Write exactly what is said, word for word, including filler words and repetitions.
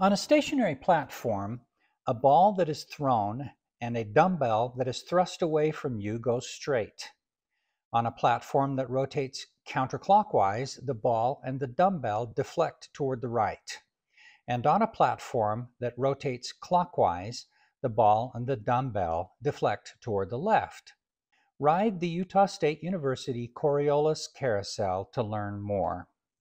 On a stationary platform, a ball that is thrown and a dumbbell that is thrust away from you goes straight. On a platform that rotates counterclockwise, the ball and the dumbbell deflect toward the right. And on a platform that rotates clockwise, the ball and the dumbbell deflect toward the left. Ride the Utah State University Coriolis Carousel to learn more.